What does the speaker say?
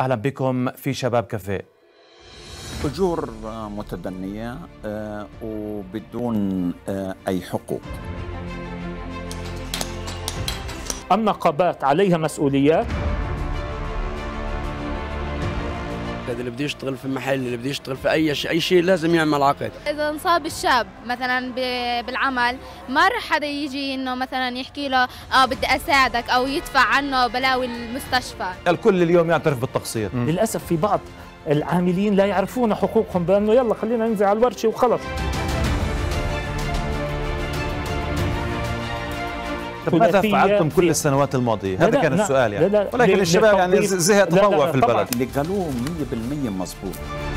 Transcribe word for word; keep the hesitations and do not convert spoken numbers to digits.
أهلا بكم في شباب كافيه. أجور متدنية وبدون أي حقوق. النقابات عليها مسؤوليات. اللي بده يشتغل في محل، اللي بده يشتغل في اي شيء اي شيء لازم يعمل عقد. اذا انصاب الشاب مثلا بالعمل ما رح حدا يجي انه مثلا يحكي له اه بدي اساعدك او يدفع عنه بلاوي المستشفى. الكل اليوم يعترف بالتقصير. للاسف في بعض العاملين لا يعرفون حقوقهم، بانه يلا خلينا ننزل على الورشه وخلص. طب ماذا فعلتم كل السنوات الماضية؟ هذا كان السؤال يعني. لا لا ولكن الشباب يعني زهق تطوع في البلد. اللي قالوه مية بالمية مظبوط.